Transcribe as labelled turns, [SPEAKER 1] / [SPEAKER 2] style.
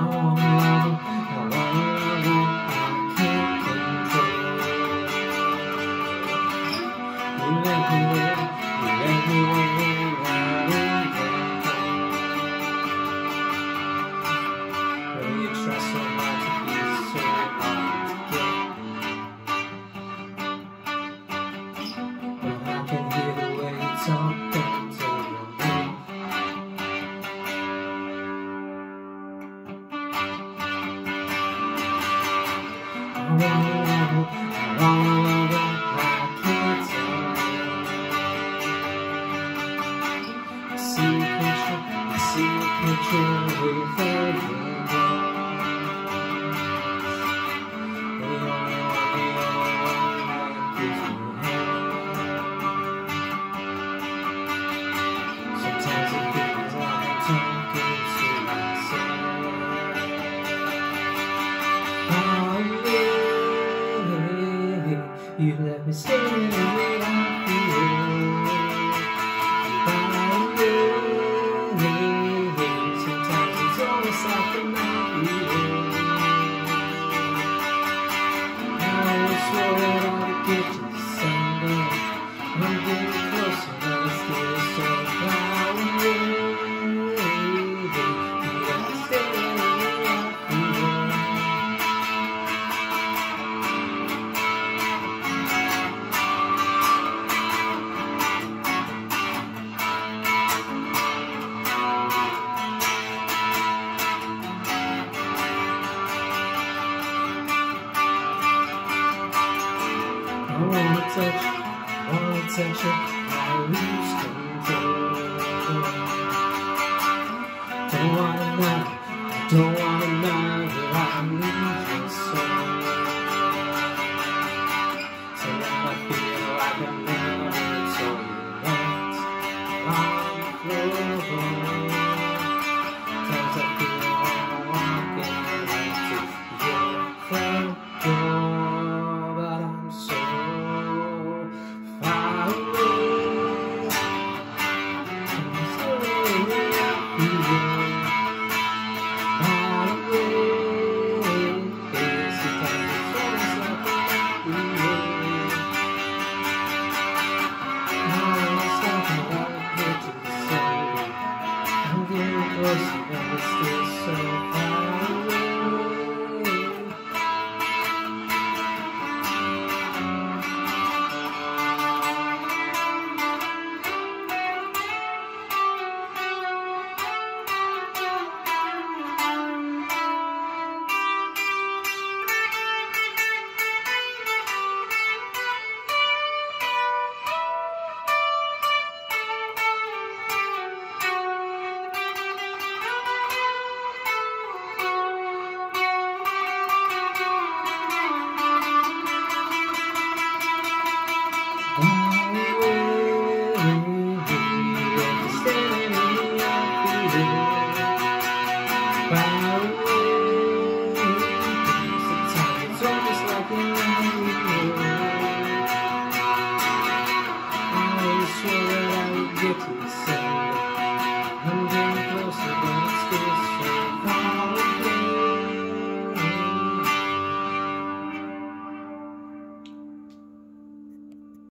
[SPEAKER 1] You let me stay in the way I feel. Sometimes it's almost like a nightmare. I always swore that I would get to the someday. I'm getting closer, but it's still so far away. You let me stay in the way I feel. I wanna touch you, I lose control. Don't wanna know that I lose your soul. So now I feel like I'm never told you that I'm flowing. Times I feel like I'm walking right to your front door, but I'm so closer, but it's still so far away. Get to the sun.